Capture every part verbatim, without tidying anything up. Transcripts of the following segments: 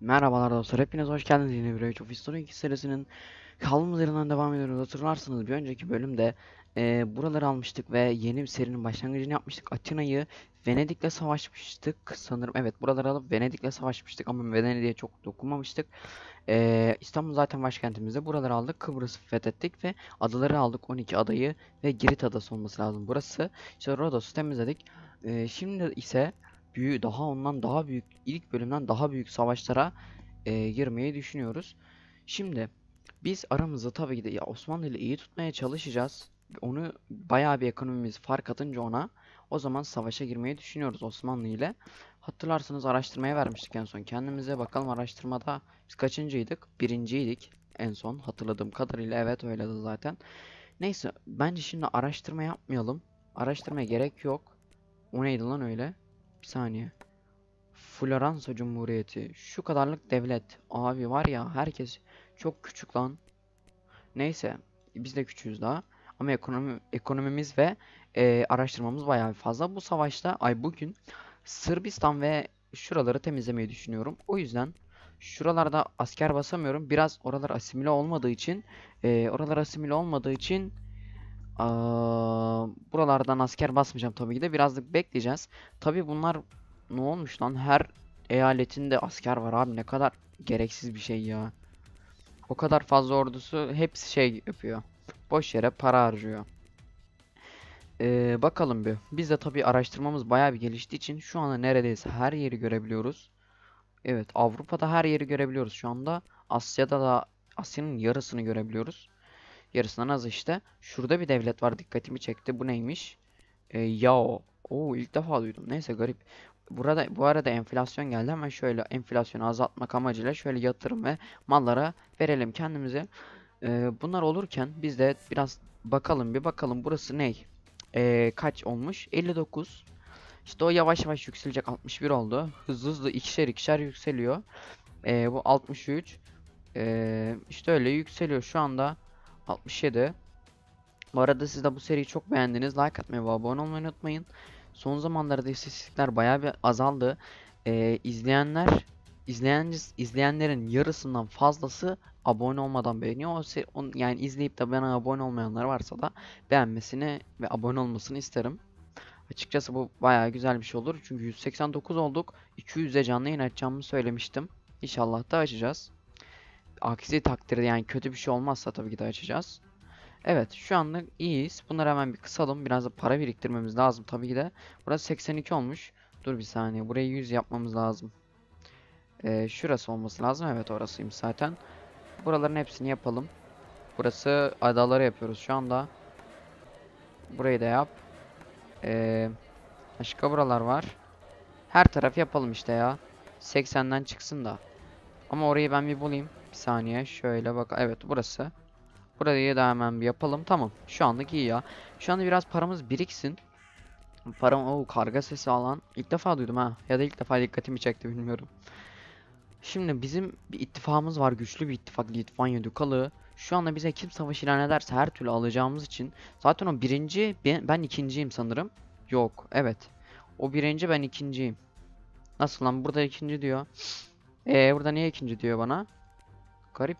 Merhabalar dostlar, hepiniz hoş geldiniz. Yeni bir Age of History iki serisinin kaldığımız yerinden devam ediyoruz. Hatırlarsınız bir önceki bölümde e, buraları almıştık ve yeni bir serinin başlangıcını yapmıştık. Atina'yı Venedik'le savaşmıştık sanırım. Evet, buraları alıp Venedik'le savaşmıştık ama Venedik'e çok dokunmamıştık. E, İstanbul zaten başkentimizde. Buraları aldık, Kıbrıs'ı fethettik ve adaları aldık. on iki adayı ve Girit adası olması lazım burası. İşte Rodos'u temizledik. E, şimdi ise büyük, daha ondan daha büyük, ilk bölümden daha büyük savaşlara e, girmeyi düşünüyoruz. Şimdi biz aramızda tabii ki de ya Osmanlı ile iyi tutmaya çalışacağız. Onu bayağı bir ekonomimiz fark atınca ona o zaman savaşa girmeyi düşünüyoruz Osmanlı ile. Hatırlarsanız araştırmaya vermiştik en son. Kendimize bakalım araştırmada biz kaçıncıydık? Birinciydik en son hatırladığım kadarıyla. Evet öyledir zaten. Neyse bence şimdi araştırma yapmayalım. Araştırmaya gerek yok. O neydi lan öyle? Bir saniye. Floransa Cumhuriyeti. Şu kadarlık devlet. Abi var ya herkes çok küçük lan. Neyse. Biz de küçüğüz daha. Ama ekonomi, ekonomimiz ve e, araştırmamız bayağı fazla. Bu savaşta ay bugün Sırbistan ve şuraları temizlemeyi düşünüyorum. O yüzden şuralarda asker basamıyorum. Biraz oralar asimile olmadığı için e, oralar asimile olmadığı için aa, buralardan asker basmayacağım tabii ki de. Birazcık bekleyeceğiz. Tabii bunlar ne olmuş lan? Her eyaletinde asker var abi. Ne kadar gereksiz bir şey ya. O kadar fazla ordusu hepsi şey yapıyor. Boş yere para harcıyor. Ee, bakalım bir. Biz de tabii araştırmamız bayağı bir geliştiği için şu anda neredeyse her yeri görebiliyoruz. Evet, Avrupa'da her yeri görebiliyoruz şu anda. Asya'da da Asya'nın yarısını görebiliyoruz. Yarısından az işte. Şurada bir devlet var, dikkatimi çekti. Bu neymiş? E, Yao. Oo, ilk defa duydum. Neyse garip. Burada bu arada enflasyon geldi. Hemen şöyle enflasyonu azaltmak amacıyla şöyle yatırım ve mallara verelim kendimize. E, bunlar olurken biz de biraz bakalım bir bakalım burası ne? E, kaç olmuş? elli dokuz. İşte o yavaş yavaş yükselecek, altmış bir oldu. Hızlı hızlı ikişer ikişer yükseliyor. E, bu altmış üç. E, işte öyle yükseliyor şu anda. altmış yedi. Bu arada siz de bu seriyi çok beğendiniz. Like atmayı ve abone olmayı unutmayın. Son zamanlarda istatistikler bayağı bir azaldı. Ee, izleyenler, izleyen, izleyenlerin yarısından fazlası abone olmadan beğeniyor. O seri, on, yani izleyip de bana abone olmayanlar varsa da beğenmesini ve abone olmasını isterim. Açıkçası bu bayağı güzel bir şey olur. Çünkü yüz seksen dokuz olduk. iki yüze canlı yayın açacağımı söylemiştim. İnşallah da açacağız. Aksi takdirde yani kötü bir şey olmazsa tabii ki de açacağız. Evet şu anlık iyiyiz. Bunları hemen bir kısalım. Biraz da para biriktirmemiz lazım tabii ki de. Burası seksen iki olmuş. Dur bir saniye. Burayı yüz yapmamız lazım. Ee, şurası olması lazım. Evet orasıymış zaten. Buraların hepsini yapalım. Burası adaları yapıyoruz şu anda. Burayı da yap. Ee, başka buralar var. Her tarafı yapalım işte ya. seksenden çıksın da. Ama orayı ben bir bulayım. Bir saniye. Şöyle bak. Evet burası. Burayı da hemen bir yapalım. Tamam. Şu anlık iyi ya. Şu anda biraz paramız biriksin. Param o karga sesi alan ilk defa duydum ha, ya da ilk defa dikkatimi çekti bilmiyorum. Şimdi bizim bir ittifakımız var, güçlü bir ittifak, Litvanya Dukalı. Şu anda bize kim savaş ilan ederse her türlü alacağımız için zaten o birinci, ben, ben ikinciyim sanırım. Yok evet, o birinci ben ikinciyim. Nasıl lan, burada ikinci diyor. Ee burada niye ikinci diyor bana? Garip.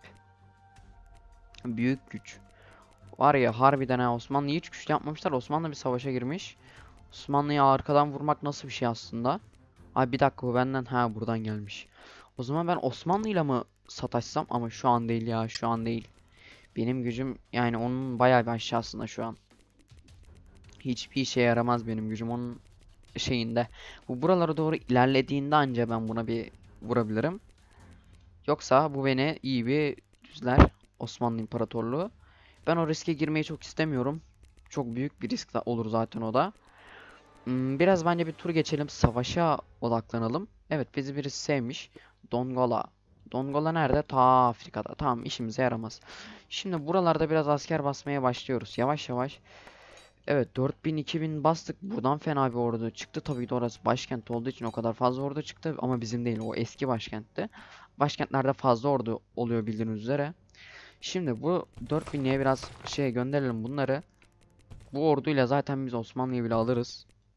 Büyük güç. Var ya harbiden ha, Osmanlı'yı hiç güçlü yapmamışlar. Osmanlı bir savaşa girmiş. Osmanlı'yı arkadan vurmak nasıl bir şey aslında? Ay bir dakika, bu benden ha buradan gelmiş. O zaman ben Osmanlı'yla mı sataşsam, ama şu an değil ya, şu an değil. Benim gücüm yani onun bayağı bir aşağısında şu an. Hiçbir işe yaramaz benim gücüm onun şeyinde. Bu buralara doğru ilerlediğinde anca ben buna bir vurabilirim. Yoksa bu beni iyi bir düzler, Osmanlı İmparatorluğu. Ben o riske girmeyi çok istemiyorum. Çok büyük bir risk olur zaten o da. Hmm, Biraz bence bir tur geçelim. Savaşa odaklanalım. Evet bizi birisi sevmiş. Dongola. Dongola nerede? Ta Afrika'da. Tamam, işimize yaramaz. Şimdi buralarda biraz asker basmaya başlıyoruz. Yavaş yavaş. Evet dört bin iki bin bastık. Buradan fena bir ordu çıktı. Tabii ki de orası başkent olduğu için o kadar fazla ordu çıktı. Ama bizim değil, o eski başkentti. Başkentlerde fazla ordu oluyor bildiğiniz üzere. Şimdi bu dört binliğe biraz şey gönderelim bunları. Bu orduyla zaten biz Osmanlı'yı bile alırız.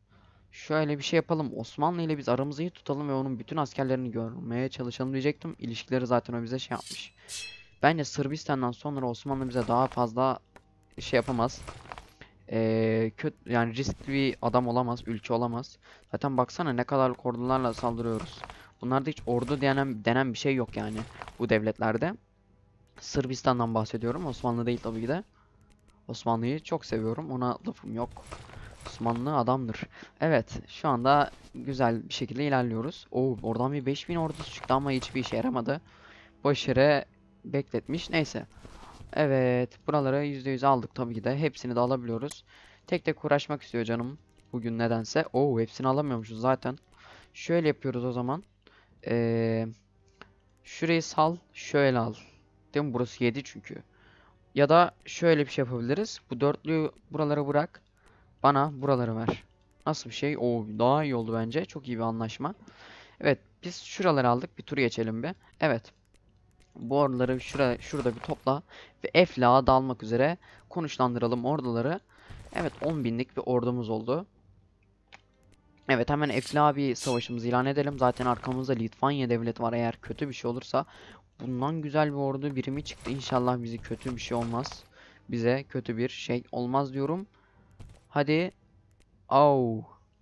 Şöyle bir şey yapalım. Osmanlı ile biz aramızı iyi tutalım ve onun bütün askerlerini görmeye çalışalım diyecektim. İlişkileri zaten o bize şey yapmış. Bence Sırbistan'dan sonra Osmanlı bize daha fazla şey yapamaz. Ee, kötü yani riskli bir adam olamaz, ülke olamaz. Zaten baksana ne kadar ordularla saldırıyoruz. Bunlarda hiç ordu denen, denen bir şey yok yani bu devletlerde. Sırbistan'dan bahsediyorum. Osmanlı değil tabii ki de. Osmanlı'yı çok seviyorum. Ona lafım yok. Osmanlı adamdır. Evet, şu anda güzel bir şekilde ilerliyoruz. Oo, oradan bir beş bin ordusu çıktı ama hiçbir işe yaramadı. Başarı bekletmiş. Neyse. Evet, buraları yüzde yüz aldık tabii ki de. Hepsini de alabiliyoruz. Tek tek uğraşmak istiyor canım. Bugün nedense. Oo, hepsini alamıyormuşuz zaten. Şöyle yapıyoruz o zaman. Ee, Şurayı sal, şöyle al. Değil mi? Burası yedi çünkü. Ya da şöyle bir şey yapabiliriz. Bu dörtlüyü buralara bırak. Bana buraları ver. Nasıl bir şey? Oo, daha iyi oldu bence. Çok iyi bir anlaşma. Evet, biz şuraları aldık. Bir tur geçelim bir. Evet. Bu orduları şuraya, şurada bir topla ve Eflak'a dalmak üzere konuşlandıralım orduları. Evet, on binlik bir ordumuz oldu. Evet, hemen Eflak'a bir savaşımızı ilan edelim. Zaten arkamızda Litvanya devleti var. Eğer kötü bir şey olursa bundan güzel bir ordu birimi çıktı. İnşallah bizi kötü bir şey olmaz. Bize kötü bir şey olmaz diyorum. Hadi. Au.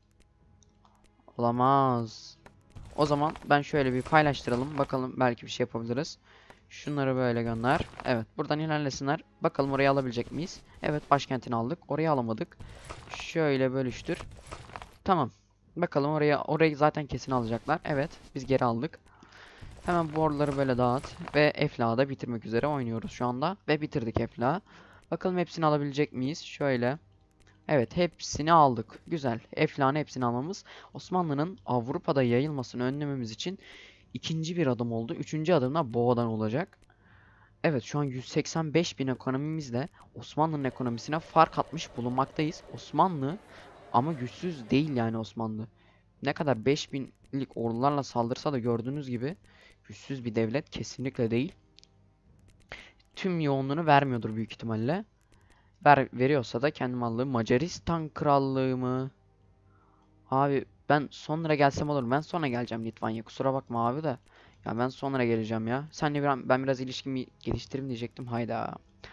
Olamaz. O zaman ben şöyle bir paylaştıralım. Bakalım belki bir şey yapabiliriz. Şunları böyle gönder. Evet, buradan ilerlesinler. Bakalım orayı alabilecek miyiz? Evet, başkentini aldık. Orayı alamadık. Şöyle bölüştür. Tamam. Bakalım oraya orayı zaten kesin alacaklar. Evet, biz geri aldık. Hemen bu orduları böyle dağıt ve Eflak'ı da bitirmek üzere oynuyoruz şu anda ve bitirdik Eflak'ı. Bakalım hepsini alabilecek miyiz? Şöyle. Evet, hepsini aldık. Güzel. Eflak'ın hepsini almamız Osmanlı'nın Avrupa'da yayılmasını önlememiz için ikinci bir adım oldu. Üçüncü adım da Boğa'dan olacak. Evet, şu an yüz seksen beş bin ekonomimizle Osmanlı'nın ekonomisine fark atmış bulunmaktayız. Osmanlı ama güçsüz değil yani Osmanlı. Ne kadar beş binlik ordularla saldırsa da gördüğünüz gibi güçsüz bir devlet kesinlikle değil. Tüm yoğunluğunu vermiyordur büyük ihtimalle. Ver, veriyorsa da kendi mallığı. Macaristan Krallığı mı? Abi ben sonra gelsem olur. Ben sonra geleceğim Litvanya. Kusura bakma abi de. Ya ben sonra geleceğim ya. Senle bir, ben biraz ilişkimi geliştireyim diyecektim. Hayda.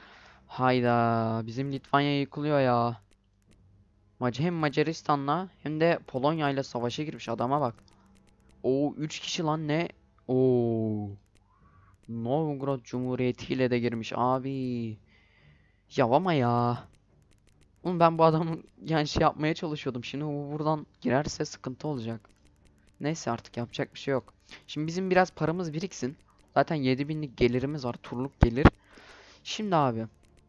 Hayda. Bizim Litvanya yıkılıyor ya. Mac hem Macaristan'la hem de Polonya ile savaşa girmiş adama bak. Oo, üç kişi lan ne? Oo. Novgorod Cumhuriyeti ile de girmiş abi. Ya ama ya. Oğlum ben bu adamın yani şey yapmaya çalışıyordum. Şimdi bu buradan girerse sıkıntı olacak. Neyse artık yapacak bir şey yok. Şimdi bizim biraz paramız biriksin. Zaten yedi binlik gelirimiz var. Turluk gelir. Şimdi abi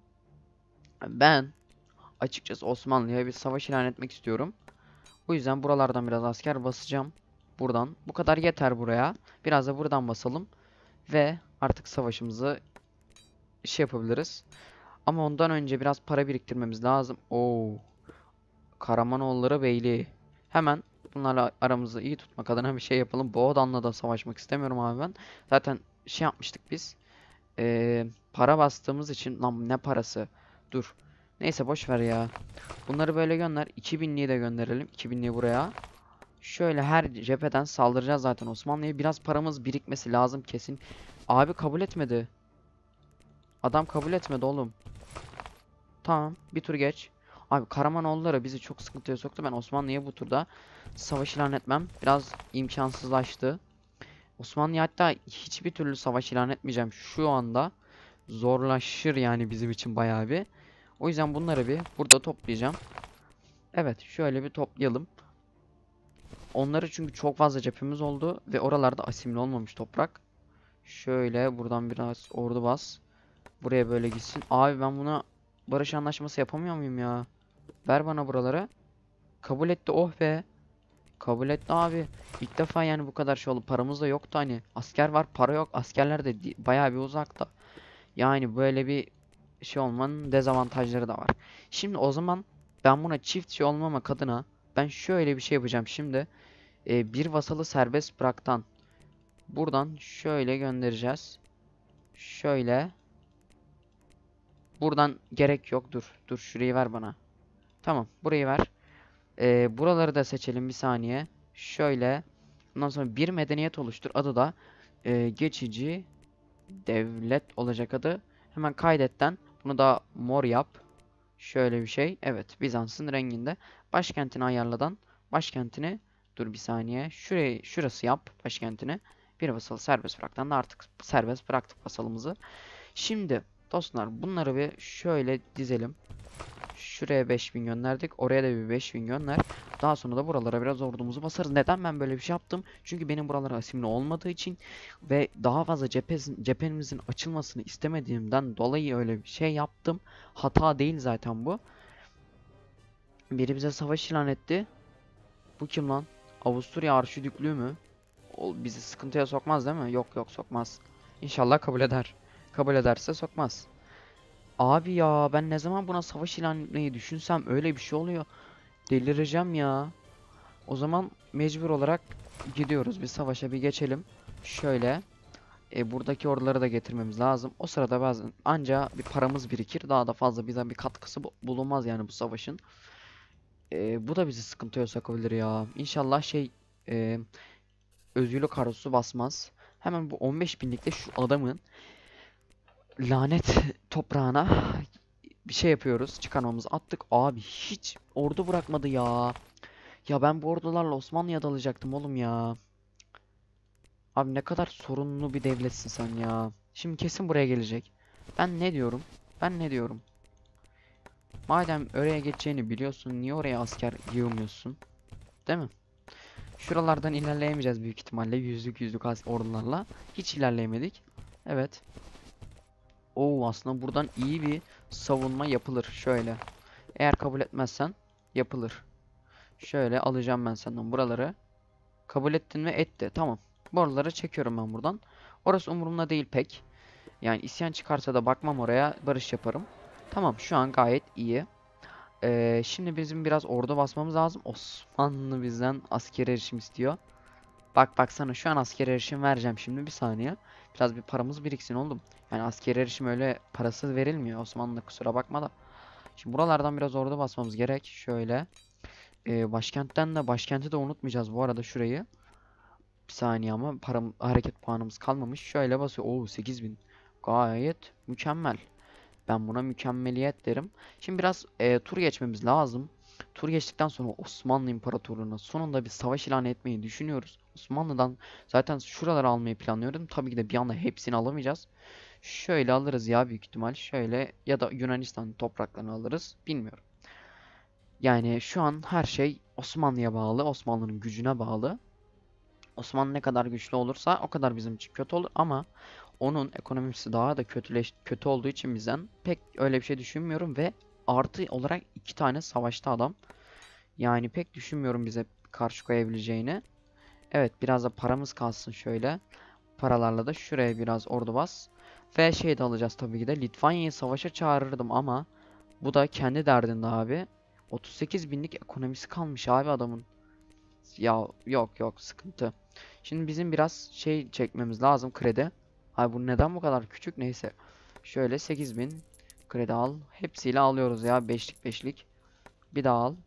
ben açıkçası Osmanlı'ya bir savaş ilan etmek istiyorum. O yüzden buralardan biraz asker basacağım. Buradan. Bu kadar yeter buraya. Biraz da buradan basalım. Ve artık savaşımızı şey yapabiliriz. Ama ondan önce biraz para biriktirmemiz lazım. Oo. Karamanoğulları Beyliği. Hemen bunlarla aramızı iyi tutmak adına bir şey yapalım. Boğdan'la da savaşmak istemiyorum abi ben. Zaten şey yapmıştık biz. Ee, para bastığımız için lan ne parası? Dur. Neyse boş ver ya. Bunları böyle gönder. iki binliği de gönderelim. iki binliği buraya. Şöyle her cepheden saldıracağız zaten Osmanlı'ya. Biraz paramız birikmesi lazım kesin. Abi kabul etmedi. Adam kabul etmedi oğlum. Tamam, bir tur geç. Abi Karamanoğulları bizi çok sıkıntıya soktu. Ben Osmanlı'ya bu turda savaş ilan etmem biraz imkansızlaştı. Osmanlı'ya hatta hiçbir türlü savaş ilan etmeyeceğim şu anda. Zorlaşır yani bizim için bayağı bir. O yüzden bunları bir burada toplayacağım. Evet, şöyle bir toplayalım. Onları çünkü çok fazla cephemiz oldu ve oralarda asimli olmamış toprak. Şöyle buradan biraz ordu bas. Buraya böyle gitsin. Abi ben buna barış anlaşması yapamıyor muyum ya? Ver bana buraları. Kabul etti, oh be. Kabul etti abi. İlk defa yani bu kadar şey oldu. Paramız da yoktu hani. Asker var, para yok. Askerler de di- bayağı bir uzakta. Yani böyle bir şey olmanın dezavantajları da var. Şimdi o zaman ben buna çiftçi olmamak adına ben şöyle bir şey yapacağım şimdi. Ee, bir vasalı serbest bıraktan buradan şöyle göndereceğiz. Şöyle. Buradan gerek yok. Dur. Dur şurayı ver bana. Tamam. Burayı ver. Ee, buraları da seçelim bir saniye. Şöyle. Ondan sonra bir medeniyet oluştur. Adı da e, geçici devlet olacak adı. Hemen kaydetten. Bunu da mor yap. Şöyle bir şey. Evet, Bizans'ın renginde. Başkentini ayarladan. Başkentini dur bir saniye. Şurayı şurası yap başkentini. Bir vasal serbest bıraktan da artık serbest bıraktık vasalımızı. Şimdi dostlar bunları bir şöyle dizelim. Şuraya beş bin gönderdik. Oraya da bir beş bin gönder. Daha sonra da buralara biraz ordumuzu basarız. Neden ben böyle bir şey yaptım? Çünkü benim buralara asimli olmadığı için ve daha fazla cephesi, cephenimizin açılmasını istemediğimden dolayı öyle bir şey yaptım. Hata değil zaten bu. Biri bize savaş ilan etti. Bu kim lan? Avusturya Arşidüklüğü mü? O bizi sıkıntıya sokmaz değil mi? Yok yok sokmaz. İnşallah kabul eder. Kabul ederse sokmaz. Abi ya ben ne zaman buna savaş ilan etmeyi düşünsem öyle bir şey oluyor. Delireceğim ya. O zaman mecbur olarak gidiyoruz. Bir savaşa bir geçelim. Şöyle. E, buradaki orduları da getirmemiz lazım. O sırada bazen anca bir paramız birikir. Daha da fazla bize bir katkısı bu- bulunmaz yani bu savaşın. E, bu da bizi sıkıntıya sokabilir ya. İnşallah şey e, özgürlük arzusu basmaz. Hemen bu on beş binlikte şu adamın lanet toprağına bir şey yapıyoruz. Çıkarmamızı attık. Abi hiç ordu bırakmadı ya. Ya ben bu ordularla Osmanlı'ya dalacaktım oğlum ya. Abi ne kadar sorunlu bir devletsin sen ya. Şimdi kesin buraya gelecek. Ben ne diyorum? Ben ne diyorum? Madem oraya geçeceğini biliyorsun, niye oraya asker yığmıyorsun? Değil mi? Şuralardan ilerleyemeyeceğiz büyük ihtimalle. Yüzlük yüzlük as- ordularla. Hiç ilerleyemedik. Evet. Oo aslında buradan iyi bir savunma yapılır. Şöyle. Eğer kabul etmezsen yapılır. Şöyle alacağım ben senden buraları. Kabul ettin mi? Etti. Tamam. Boruları çekiyorum ben buradan. Orası umurumda değil pek. Yani isyan çıkarsa da bakmam oraya. Barış yaparım. Tamam şu an gayet iyi. Ee, şimdi bizim biraz ordu basmamız lazım. Osmanlı bizden asker erişim istiyor. Bak baksana şu an asker erişim vereceğim şimdi bir saniye. Biraz bir paramız biriksin oğlum. Yani asker erişim öyle parasız verilmiyor Osmanlı kusura bakma da. Şimdi buralardan biraz ordu basmamız gerek. Şöyle. Ee, başkentten de başkenti de unutmayacağız bu arada şurayı. Bir saniye ama param, hareket puanımız kalmamış. Şöyle basıyor. Oo sekiz bin. Gayet mükemmel. Ben buna mükemmeliyet derim. Şimdi biraz e, tur geçmemiz lazım. Tur geçtikten sonra Osmanlı İmparatorluğu'na sonunda bir savaş ilan etmeyi düşünüyoruz. Osmanlı'dan zaten şuraları almayı planlıyorum. Tabii ki de bir anda hepsini alamayacağız. Şöyle alırız ya büyük ihtimal. Şöyle ya da Yunanistan topraklarını alırız. Bilmiyorum. Yani şu an her şey Osmanlı'ya bağlı. Osmanlı'nın gücüne bağlı. Osmanlı ne kadar güçlü olursa o kadar bizim için kötü olur ama onun ekonomisi daha da kötüleş kötü olduğu için bizden pek öyle bir şey düşünmüyorum ve artı olarak iki tane savaşta adam. Yani pek düşünmüyorum bize karşı koyabileceğini. Evet biraz da paramız kalsın şöyle. Paralarla da şuraya biraz ordu bas. Ve şey de alacağız tabii ki de. Litvanya'yı savaşa çağırırdım ama bu da kendi derdinde abi. otuz sekiz binlik ekonomisi kalmış abi adamın. Ya yok yok sıkıntı. Şimdi bizim biraz şey çekmemiz lazım kredi. Ay bu neden bu kadar küçük neyse. Şöyle sekiz bin kredi al. Hepsiyle alıyoruz ya beşlik beşlik. Bir daha al.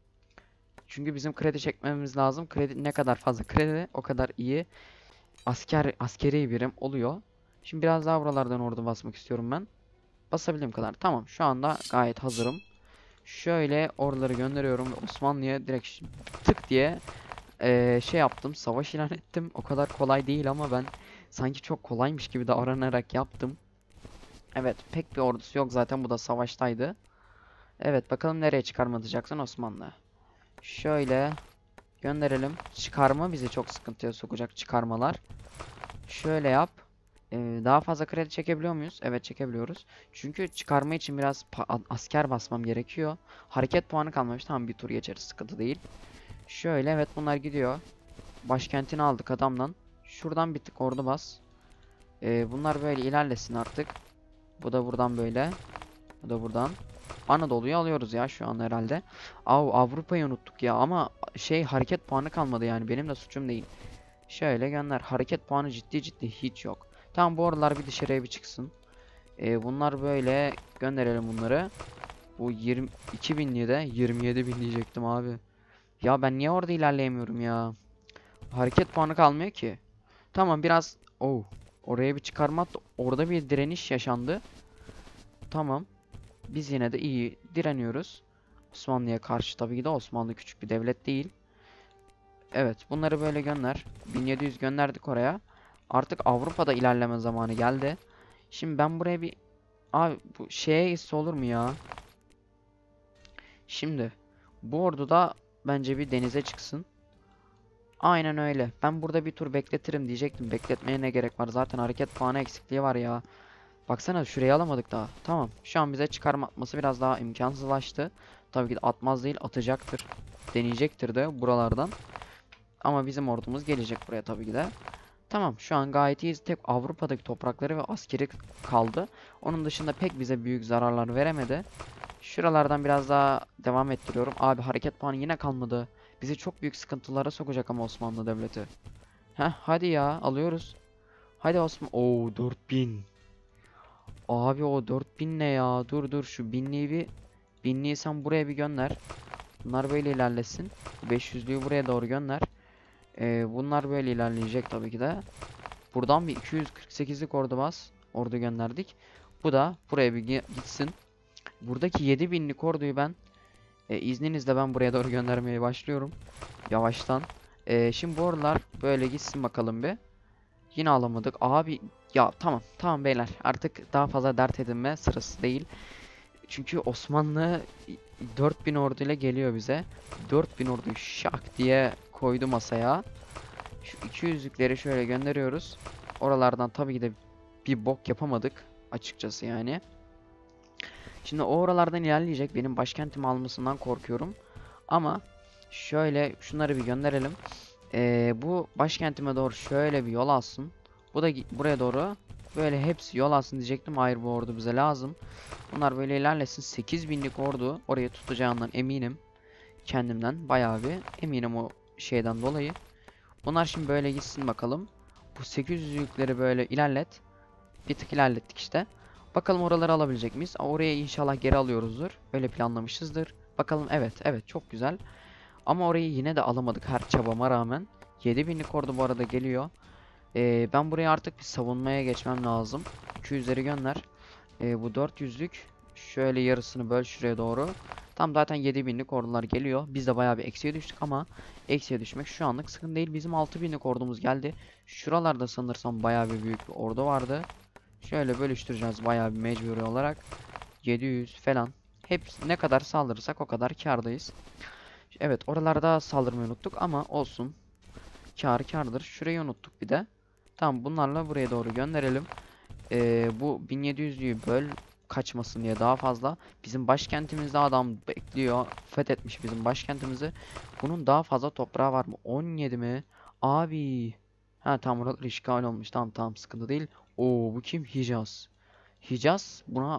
Çünkü bizim kredi çekmemiz lazım. Kredi ne kadar fazla kredi o kadar iyi. Asker askeri birim oluyor. Şimdi biraz daha buralardan ordu basmak istiyorum ben. Basabildiğim kadar. Tamam şu anda gayet hazırım. Şöyle orduları gönderiyorum ve Osmanlı'ya direkt tık diye Ee, şey yaptım, savaş ilan ettim. O kadar kolay değil ama ben sanki çok kolaymış gibi davranarak yaptım. Evet, pek bir ordusu yok zaten bu da savaştaydı. Evet, bakalım nereye çıkarma atacaksın Osmanlı. Şöyle gönderelim. Çıkarma bizi çok sıkıntıya sokacak çıkarmalar. Şöyle yap. Ee, daha fazla kredi çekebiliyor muyuz? Evet çekebiliyoruz. Çünkü çıkarma için biraz pa- asker basmam gerekiyor. Hareket puanı kalmamış. Tamam bir tur geçeriz sıkıntı değil. Şöyle evet bunlar gidiyor. Başkentini aldık adamdan. Şuradan bir tık ordu bas. Ee, bunlar böyle ilerlesin artık. Bu da buradan böyle. Bu da buradan. Anadolu'yu alıyoruz ya şu an herhalde. Av Avrupa'yı unuttuk ya ama şey hareket puanı kalmadı yani benim de suçum değil. Şöyle gönder. Hareket puanı ciddi ciddi hiç yok. Tamam bu aralar bir dışarıya bir çıksın. Ee, bunlar böyle gönderelim bunları. Bu yirmi iki binliği de yirmi yedi bin diyecektim abi. Ya ben niye orada ilerleyemiyorum ya? Hareket puanı kalmıyor ki. Tamam biraz. Oh. Oraya bir çıkarma attı. Orada bir direniş yaşandı. Tamam. Biz yine de iyi direniyoruz. Osmanlı'ya karşı tabii ki de Osmanlı küçük bir devlet değil. Evet, bunları böyle gönder. bin yedi yüz gönderdik oraya. Artık Avrupa'da ilerleme zamanı geldi. Şimdi ben buraya bir... Abi bu şeye gitse olur mu ya? Şimdi bu ordu da bence bir denize çıksın. Aynen öyle. Ben burada bir tur bekletirim diyecektim. Bekletmeye ne gerek var? Zaten hareket puanı eksikliği var ya. Baksana şurayı alamadık daha. Tamam. Şu an bize çıkarma atması biraz daha imkansızlaştı. Tabii ki de atmaz değil, atacaktır. Deneyecektir de buralardan. Ama bizim ordumuz gelecek buraya tabii ki de. Tamam, şu an gayet iyiyiz. Tek Avrupa'daki toprakları ve askeri kaldı. Onun dışında pek bize büyük zararlar veremedi. Şuralardan biraz daha devam ettiriyorum. Abi hareket puanı yine kalmadı. Bizi çok büyük sıkıntılara sokacak ama Osmanlı Devleti. Heh, hadi ya, alıyoruz. Hadi Osman. Oo, dört bin. Abi o dört bin ne ya? Dur dur, şu binliği bir binliği sen buraya bir gönder. Bunlar böyle ilerlesin. beş yüzlüğü buraya doğru gönder. Ee, bunlar böyle ilerleyecek tabii ki de. Buradan bir iki yüz kırk sekizlik ordu bas. Ordu gönderdik. Bu da buraya bir gitsin. Buradaki yedi binlik orduyu ben e, izninizle ben buraya doğru göndermeye başlıyorum. Yavaştan. E, şimdi bu ordular böyle gitsin bakalım bir. Yine alamadık. Abi ya tamam tamam beyler. Artık daha fazla dert edinme sırası değil. Çünkü Osmanlı dört bin orduyla geliyor bize. dört bin orduyu şak diye koydu masaya. Şu iki yüzlükleri şöyle gönderiyoruz. Oralardan tabii ki de bir bok yapamadık açıkçası yani. Şimdi o oralardan ilerleyecek. Benim başkentimi almasından korkuyorum. Ama şöyle şunları bir gönderelim. Ee, bu başkentime doğru şöyle bir yol alsın. Bu da buraya doğru böyle hepsi yol alsın diyecektim. Hayır, bu ordu bize lazım. Bunlar böyle ilerlesin. sekiz binlik ordu orayı tutacağından eminim. Kendimden bayağı bir eminim o şeyden dolayı. Bunlar şimdi böyle gitsin bakalım. Bu sekiz yüzlükleri böyle ilerlet. Bir tık ilerlettik işte. Bakalım oraları alabilecek miyiz? Oraya inşallah geri alıyoruzdur. Öyle planlamışızdır. Bakalım, evet evet, çok güzel. Ama orayı yine de alamadık her çabama rağmen. yedi binlik ordu bu arada geliyor. Ee, ben buraya artık bir savunmaya geçmem lazım. iki yüzleri gönder. Ee, bu dört yüzlük şöyle yarısını böl şuraya doğru. Tam zaten yedi binlik ordular geliyor. Biz de bayağı bir eksiye düştük ama eksiye düşmek şu anlık sıkıntı değil. Bizim altı binlik ordumuz geldi. Şuralarda sanırsam bayağı bir büyük bir ordu vardı. Şöyle bölüştüreceğiz bayağı bir mecburi olarak. yedi yüz falan. Hep ne kadar saldırırsak o kadar kârdayız. Evet, oralarda saldırmayı unuttuk ama olsun. Kâr kârdır. Şurayı unuttuk bir de. Tamam, bunlarla buraya doğru gönderelim. Ee, bu bin yedi yüzlüğü böl kaçmasın diye daha fazla. Bizim başkentimizde adam bekliyor. Fethetmiş bizim başkentimizi. Bunun daha fazla toprağı var mı? on yedi mi? Abi. Ha tamam, oralar işgal olmuş. Tamam tamam, sıkıntı değil. Oo, bu kim? Hicaz. Hicaz buna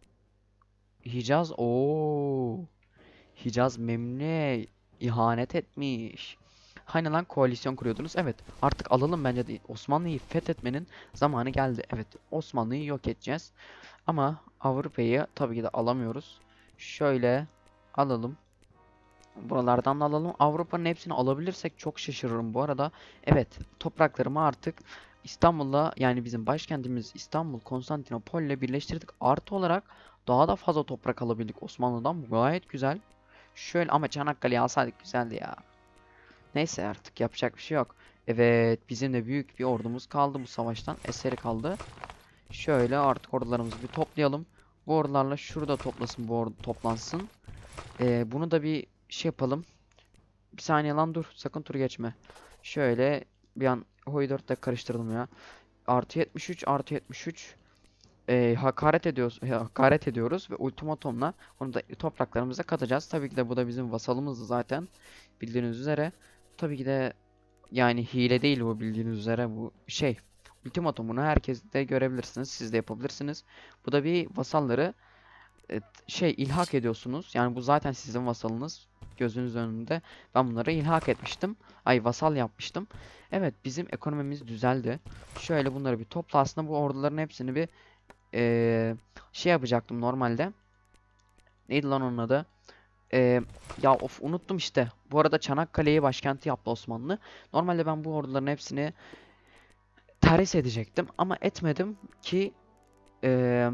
Hicaz o Hicaz Memlü'ye ihanet etmiş. Hani lan koalisyon kuruyordunuz? Evet. Artık alalım bence de. Osmanlı'yı fethetmenin zamanı geldi. Evet. Osmanlı'yı yok edeceğiz. Ama Avrupa'yı tabii ki de alamıyoruz. Şöyle alalım. Buralardan da alalım. Avrupa'nın hepsini alabilirsek çok şaşırırım bu arada. Evet. Topraklarımı artık İstanbul'la, yani bizim başkentimiz İstanbul, Konstantinopol ile birleştirdik. Artı olarak daha da fazla toprak alabildik Osmanlı'dan. Bu gayet güzel. Şöyle ama Çanakkale'yi alsaydık güzeldi ya. Neyse, artık yapacak bir şey yok. Evet, bizim de büyük bir ordumuz kaldı bu savaştan. Eseri kaldı. Şöyle artık ordularımızı bir toplayalım. Bu ordularla şurada toplasın, bu ordu toplansın. Ee, bunu da bir şey yapalım. Bir saniye lan, dur. Sakın tur geçme. Şöyle bir an Hoi dörtte karıştırdım ya. Artı yetmiş üç artı yetmiş üç. Ee, hakaret ediyoruz, hakaret ediyoruz ve ultimatomla onu da topraklarımıza katacağız. Tabii ki de bu da bizim vasalımızdı zaten. Bildiğiniz üzere. Tabii ki de yani hile değil bu, bildiğiniz üzere bu şey. Ultimatomunu herkes de görebilirsiniz. Siz de yapabilirsiniz. Bu da bir vasalları e, şey ilhak ediyorsunuz. Yani bu zaten sizin vasalınız. Gözünüz önünde. Ben bunları ilhak etmiştim. Ay, vasal yapmıştım. Evet, bizim ekonomimiz düzeldi. Şöyle bunları bir topla. Aslında bu orduların hepsini bir e, şey yapacaktım normalde. Neydi lan onun adı? Ee, ya of unuttum işte. Bu arada Çanakkale'yi başkenti yaptı Osmanlı. Normalde ben bu orduların hepsini terhis edecektim ama etmedim ki ee,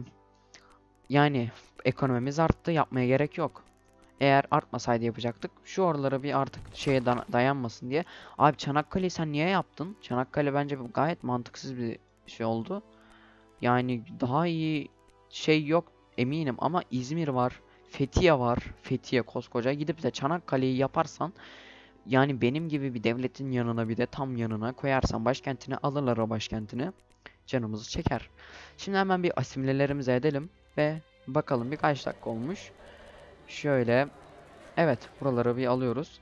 yani ekonomimiz arttı, yapmaya gerek yok. Eğer artmasaydı yapacaktık. Şu oralara bir artık şeye da- dayanmasın diye. Abi Çanakkale'yi sen niye yaptın? Çanakkale bence gayet mantıksız bir şey oldu. Yani daha iyi şey yok eminim ama İzmir var. Fethiye var. Fethiye koskoca. Gidip de Çanakkale'yi yaparsan yani benim gibi bir devletin yanına bir de tam yanına koyarsan başkentini alırlar o başkentini. Canımızı çeker. Şimdi hemen bir asimilelerimizi edelim ve bakalım birkaç dakika olmuş. Şöyle evet buraları bir alıyoruz.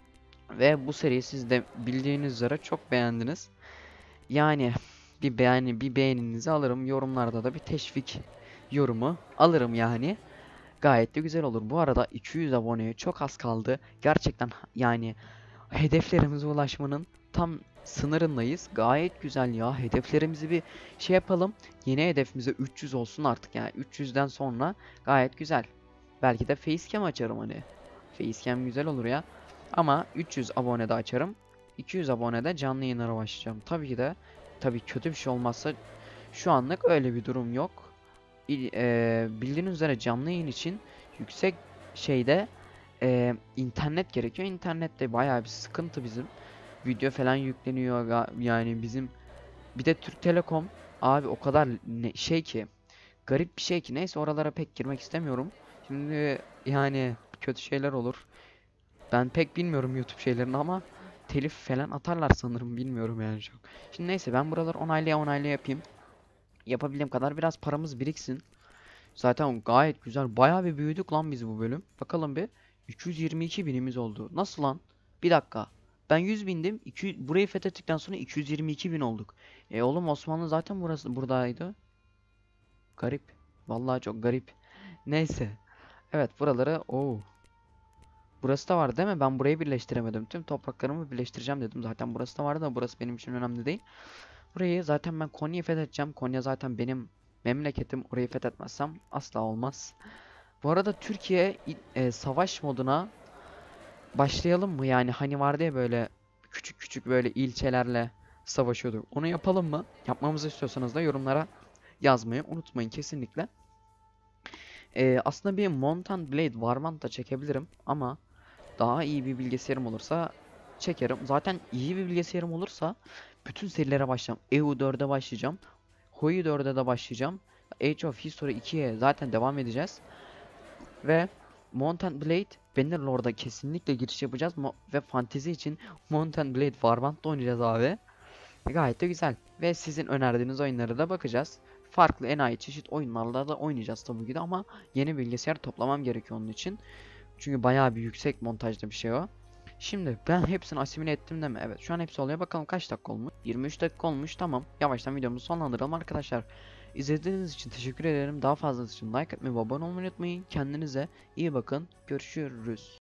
Ve bu seriyi siz de bildiğiniz üzere çok beğendiniz. Yani bir beğeni bir beğeninizi alırım. Yorumlarda da bir teşvik yorumu alırım yani. Gayet de güzel olur. Bu arada iki yüz aboneye çok az kaldı. Gerçekten yani hedeflerimize ulaşmanın tam sınırındayız. Gayet güzel ya. Hedeflerimizi bir şey yapalım. Yeni hedefimize üç yüz olsun artık yani. üç yüzden sonra gayet güzel. Belki de facecam açarım hani. Facecam güzel olur ya. Ama üç yüz abonede açarım. iki yüz abonede canlı yayınlara başlayacağım. Tabii ki de tabii kötü bir şey olmazsa şu anlık öyle bir durum yok. İ- eee, bildiğiniz üzere canlı yayın için yüksek şeyde eee, internet gerekiyor. İnternette bayağı bir sıkıntı bizim. Video falan yükleniyor ga- yani bizim bir de Türk Telekom abi o kadar ne, şey ki garip bir şey ki neyse oralara pek girmek istemiyorum. Şimdi yani kötü şeyler olur. Ben pek bilmiyorum YouTube şeylerini ama telif falan atarlar sanırım bilmiyorum yani çok. Şimdi neyse ben buraları onaylaya onaylaya yapayım. Yapabildiğim kadar biraz paramız biriksin. Zaten gayet güzel. Bayağı bir büyüdük lan biz bu bölüm. Bakalım bir. üç yüz yirmi iki binimiz oldu. Nasıl lan? Bir dakika. Ben yüz bindim. iki yüz, burayı fethettikten sonra iki yüz yirmi iki bin olduk. E oğlum Osmanlı zaten burası buradaydı. Garip. Vallahi çok garip. Neyse. Evet buraları. Oo. Burası da var değil mi? Ben burayı birleştiremedim. Tüm topraklarımı birleştireceğim dedim. Zaten burası da vardı da burası benim için önemli değil. Burayı zaten ben Konya'yı fethedeceğim. Konya zaten benim memleketim. Orayı fethetmezsem asla olmaz. Bu arada Türkiye e, savaş moduna başlayalım mı? Yani hani vardı ya böyle küçük küçük böyle ilçelerle savaşıyorduk. Onu yapalım mı? Yapmamızı istiyorsanız da yorumlara yazmayı unutmayın kesinlikle. E, aslında bir Mount and Blade Warband da çekebilirim ama daha iyi bir bilgisayarım olursa çekerim. Zaten iyi bir bilgisayarım olursa bütün serilere başlayacağım. E U dörde başlayacağım. Hoi dörde de başlayacağım. Age of History ikiye zaten devam edeceğiz. Ve Mount and Blade Bannerlord'a kesinlikle giriş yapacağız. Mo ve fantezi için Mount and Blade Warband'da oynayacağız abi. Gayet de güzel. Ve sizin önerdiğiniz oyunlara da bakacağız. Farklı enayi çeşit oyunlarla da oynayacağız tabii ki de ama yeni bilgisayar toplamam gerekiyor onun için. Çünkü bayağı bir yüksek montajlı bir şey o. Şimdi ben hepsini asimile ettim değil mi? Evet şu an hepsi oluyor. Bakalım kaç dakika olmuş? yirmi üç dakika olmuş. Tamam. Yavaştan videomuzu sonlandıralım arkadaşlar. İzlediğiniz için teşekkür ederim. Daha fazlası için like atmayı ve abone olmayı unutmayın. Kendinize iyi bakın. Görüşürüz.